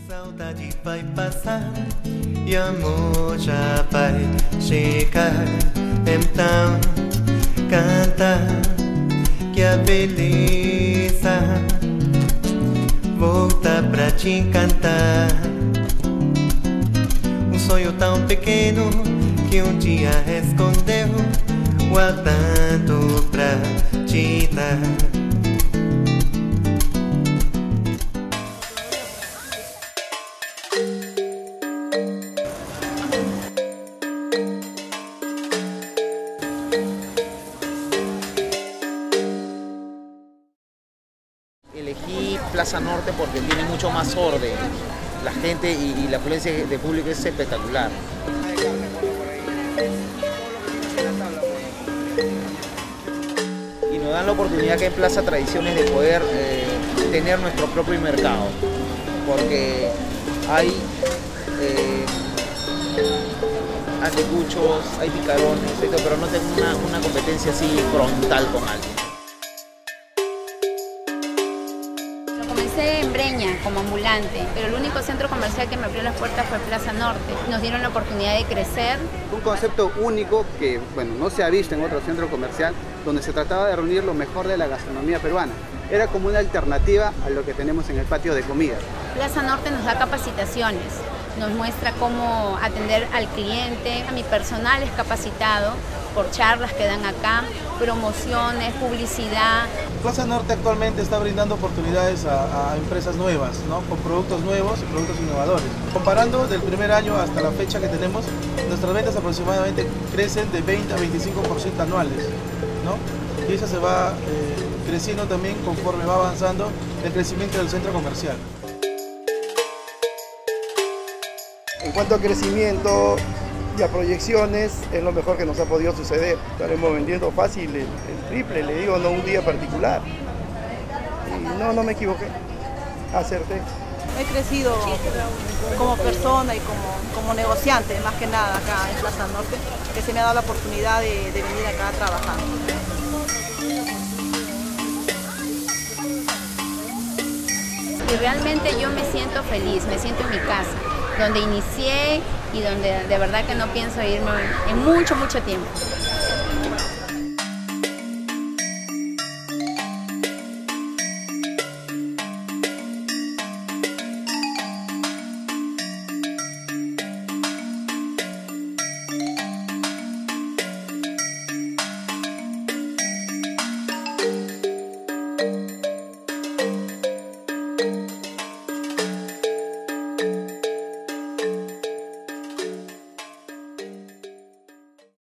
Saudade vai passar e amor já vai chegar. Então canta que a beleza volta pra te encantar. Um sonho tão pequeno que um dia escondeu, guardando pra te dar. Elegí Plaza Norte porque tiene mucho más orden. La gente y la afluencia de público es espectacular. Y nos dan la oportunidad que en Plaza Tradiciones de poder tener nuestro propio mercado. Porque hay anticuchos, hay picarones, pero no tengo una competencia así frontal con alguien. Comencé en Breña como ambulante, pero el único centro comercial que me abrió las puertas fue Plaza Norte. Nos dieron la oportunidad de crecer. Un concepto único que no se ha visto en otro centro comercial, donde se trataba de reunir lo mejor de la gastronomía peruana. Era como una alternativa a lo que tenemos en el patio de comida. Plaza Norte nos da capacitaciones, nos muestra cómo atender al cliente. Mi personal es capacitado por charlas que dan acá, promociones, publicidad. Plaza Norte actualmente está brindando oportunidades a empresas nuevas, ¿no? Con productos nuevos y productos innovadores. Comparando del primer año hasta la fecha que tenemos, nuestras ventas aproximadamente crecen de 20 a 25% anuales, ¿no? Y eso se va creciendo también conforme va avanzando el crecimiento del centro comercial. En cuanto a crecimiento y a proyecciones, es lo mejor que nos ha podido suceder. Estaremos vendiendo fácil el triple, le digo, no un día particular. Y no me equivoqué, acerté. He crecido como persona y como negociante, más que nada acá en Plaza Norte, que se me ha dado la oportunidad de venir acá a trabajar. Y realmente yo me siento feliz, me siento en mi casa, donde inicié y donde de verdad que no pienso irme en mucho tiempo.